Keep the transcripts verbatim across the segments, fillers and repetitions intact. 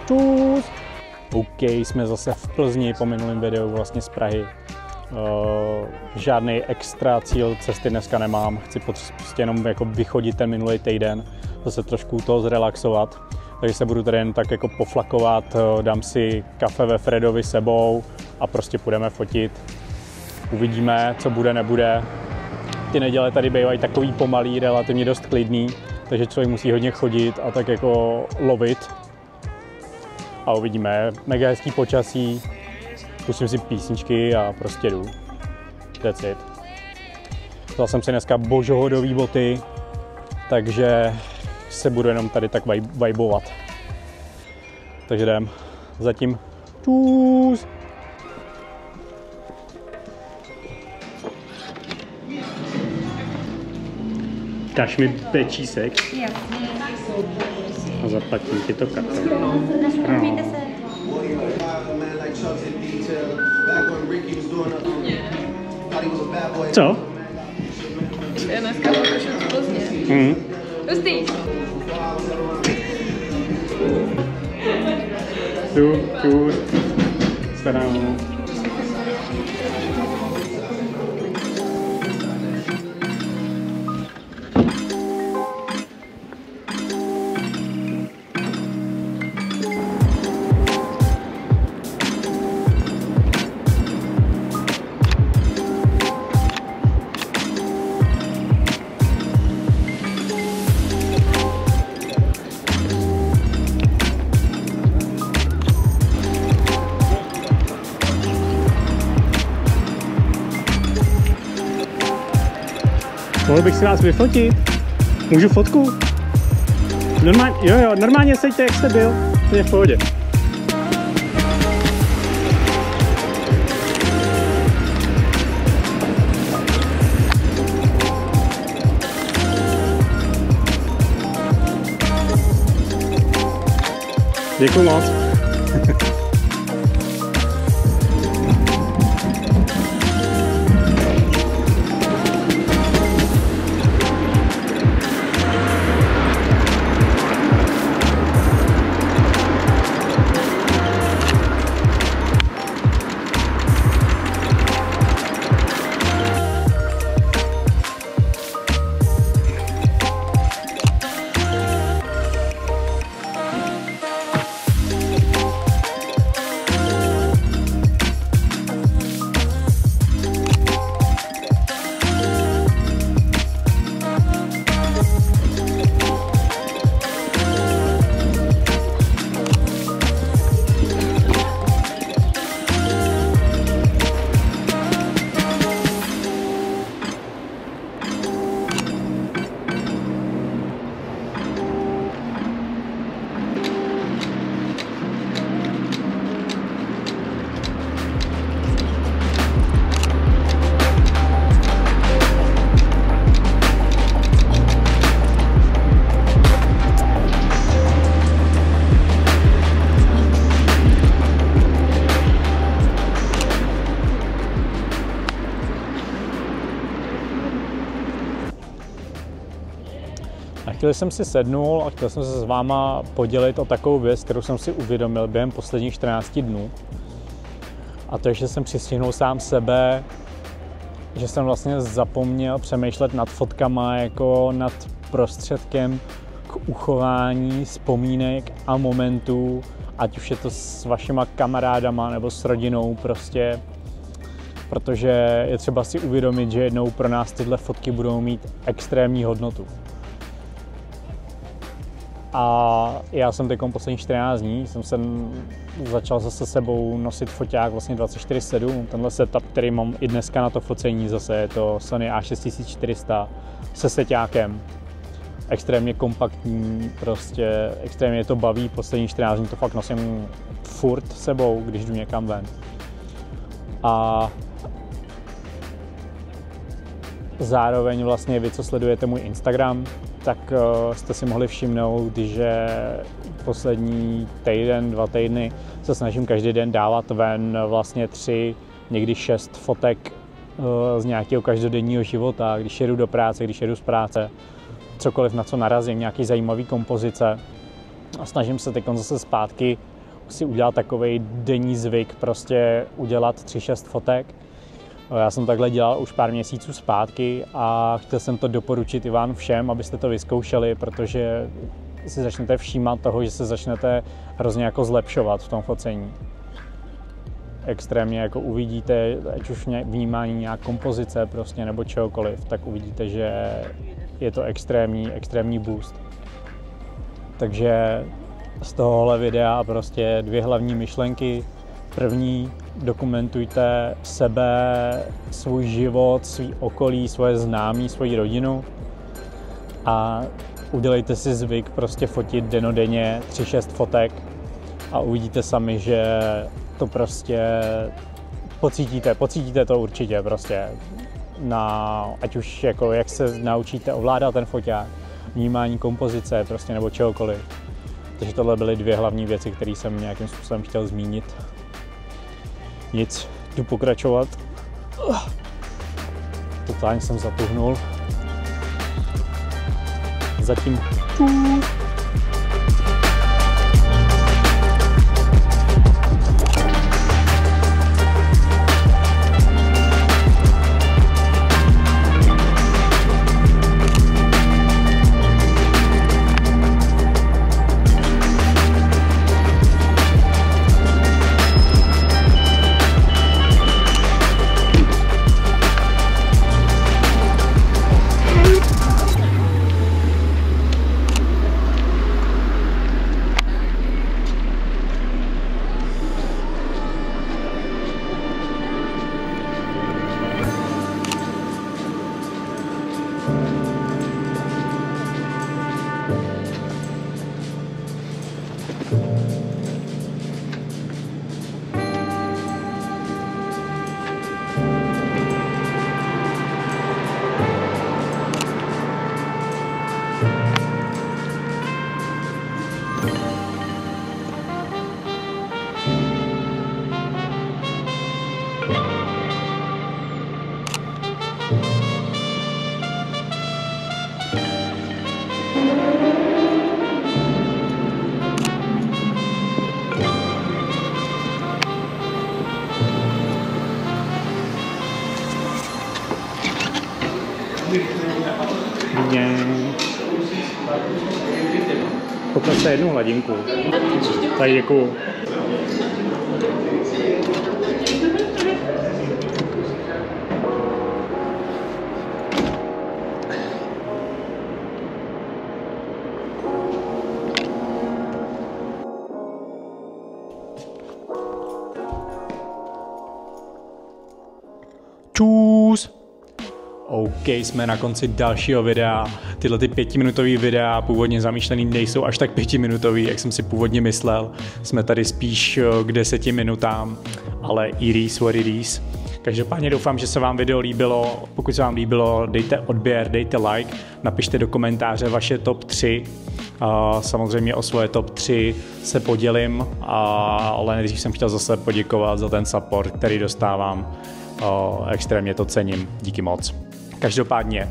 Čus! OK, jsme zase v Plzni po minulém videu vlastně z Prahy. Uh, žádný extra cíl cesty dneska nemám, chci prostě jenom jako vychodit ten minulý týden, zase trošku toho zrelaxovat. Takže se budu tady jen tak jako poflakovat, dám si kafe ve Fredovi sebou a prostě půjdeme fotit. Uvidíme, co bude, nebude. Ty neděle tady bývají takový pomalý, relativně dost klidný, takže člověk musí hodně chodit a tak jako lovit. A uvidíme, mega hezký počasí, pustím si písničky a prostě jdu. That's it. Vzal jsem si dneska božohodový boty, takže se budu jenom tady tak vibovat. Takže jdem. Zatím čus. Dáš mi pečísek? Jasně. A zaplatím ti to kartou. Nastoupíte se. Co? Je dneska fotošet v Plzně. Mm. Hustý. Tu, tu, starám. Mohl bych si vás vyfotit? Můžu fotku? Normálně, jo jo, normálně sejte, jak jste byl. To je v pohodě. Děkuju moc. A chtěl jsem si sednul a chtěl jsem se s váma podělit o takovou věc, kterou jsem si uvědomil během posledních čtrnácti dnů. A to je, že jsem přistihnul sám sebe, že jsem vlastně zapomněl přemýšlet nad fotkama jako nad prostředkem k uchování vzpomínek a momentů, ať už je to s vašima kamarádama nebo s rodinou prostě. Protože je třeba si uvědomit, že jednou pro nás tyhle fotky budou mít extrémní hodnotu. A já jsem teď posledních čtrnáct dní jsem se začal zase sebou nosit foťák vlastně dvacet čtyři sedm. Tenhle setup, který mám i dneska na to focení, zase je to Sony A šest čtyři sta se seťákem. Extrémně kompaktní, prostě extrémně je to baví. Posledních čtrnáct dní to fakt nosím furt sebou, když jdu někam ven. A zároveň vlastně vy, co sledujete můj Instagram, tak uh, jste si mohli všimnout, že poslední týden, dva týdny se snažím každý den dávat ven vlastně tři, někdy šest fotek uh, z nějakého každodenního života, když jedu do práce, když jedu z práce, cokoliv, na co narazím, nějaký zajímavý kompozice. A snažím se teď zase zpátky si udělat takovej denní zvyk, prostě udělat tři šest fotek. Já jsem takhle dělal už pár měsíců zpátky a chtěl jsem to doporučit i vám všem, abyste to vyzkoušeli, protože si začnete všímat toho, že se začnete hrozně jako zlepšovat v tom focení. Extrémně jako uvidíte, ať už vnímání nějak kompozice prostě nebo čehokoliv, tak uvidíte, že je to extrémní, extrémní boost. Takže z tohohle videa prostě dvě hlavní myšlenky. První, dokumentujte sebe, svůj život, svý okolí, svoje známí, svoji rodinu a udělejte si zvyk prostě fotit dennodenně tři šest fotek a uvidíte sami, že to prostě pocítíte, pocítíte to určitě prostě, na, ať už jako jak se naučíte ovládat ten foťák, vnímání kompozice prostě nebo čehokoliv. Takže tohle byly dvě hlavní věci, které jsem nějakým způsobem chtěl zmínit. Nic, jdu pokračovat. Totálně jsem zatuhnul. Zatím. Poklaste jednu hladinku. Tak děkuju. Čus! OK, jsme na konci dalšího videa. Tyhle ty pětiminutový videa původně zamýšlený nejsou až tak pětiminutový, jak jsem si původně myslel. Jsme tady spíš k deseti minutám, ale it is what it is. Každopádně doufám, že se vám video líbilo. Pokud se vám líbilo, dejte odběr, dejte like, napište do komentáře vaše top tři. Uh, samozřejmě o svoje top tři se podělím, uh, ale nejdřív jsem chtěl zase poděkovat za ten support, který dostávám. Uh, extrémně to cením, díky moc. Každopádně,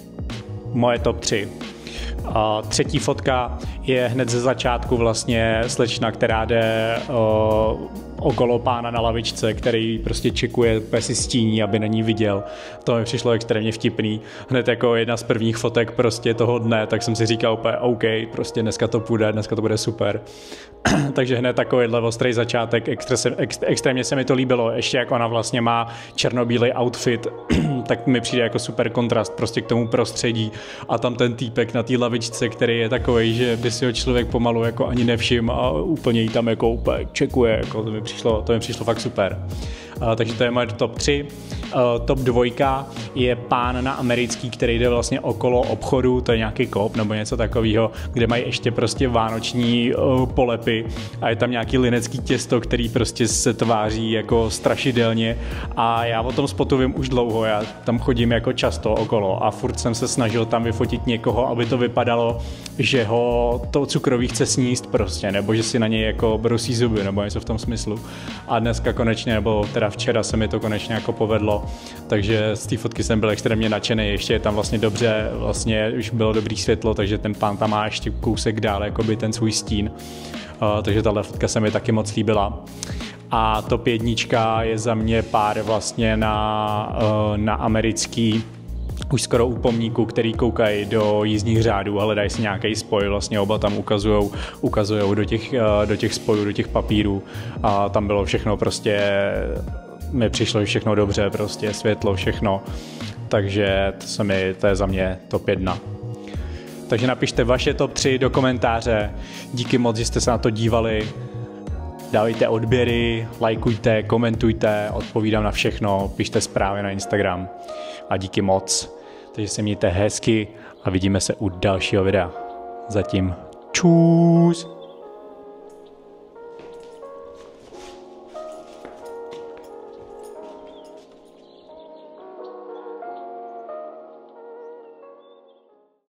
moje top tři. Uh, třetí fotka je hned ze začátku vlastně slečna, která jde uh, okolo pána na lavičce, který prostě čekuje, úplně si stíní, aby na ní viděl. To mi přišlo extrémně vtipný. Hned jako jedna z prvních fotek prostě toho dne, tak jsem si říkal úplně OK, prostě dneska to půjde, dneska to bude super. Takže hned takovýhle ostrý začátek, extra se, ext, extrémně se mi to líbilo. Ještě jak ona vlastně má černobílej outfit, tak mi přijde jako super kontrast prostě k tomu prostředí. A tam ten týpek na té lavičce, který je takovej, že by si ho člověk pomalu jako ani nevšim a úplně jí tam jako úplně čekuje, jako to mi přišlo, to mi přišlo fakt super. Uh, takže to je moje top tři. Uh, top dvojka je pán na americký, který jde vlastně okolo obchodu, to je nějaký Coop nebo něco takového, kde mají ještě prostě vánoční uh, polepy a je tam nějaký linecký těsto, který prostě se tváří jako strašidelně a já o tom spotu vím už dlouho, já tam chodím jako často okolo a furt jsem se snažil tam vyfotit někoho, aby to vypadalo, že ho to cukroví chce sníst prostě, nebo že si na něj jako brusí zuby, nebo něco v tom smyslu. A dneska konečně, nebo teda včera se mi to konečně jako povedlo, takže z té fotky jsem byl extrémně nadšený, ještě je tam vlastně dobře, vlastně už bylo dobrý světlo, takže ten pán tam má ještě kousek dál, jakoby ten svůj stín. uh, takže tahle fotka se mi taky moc líbila. A top jednička je za mě pár vlastně na, uh, na americký, už skoro u pomníku, který koukají do jízdních řádů a hledají si nějaký spoj, vlastně oba tam ukazujou, ukazujou do těch, uh, do těch spojů, do těch papírů a tam bylo všechno prostě, mi přišlo všechno dobře, prostě světlo, všechno. Takže to, se mi, to je za mě top jedna. Takže napište vaše top tři do komentáře. Díky moc, že jste se na to dívali. Dávejte odběry, lajkujte, komentujte, odpovídám na všechno, pište zprávy na Instagram. A díky moc. Takže se mějte hezky a vidíme se u dalšího videa. Zatím čus.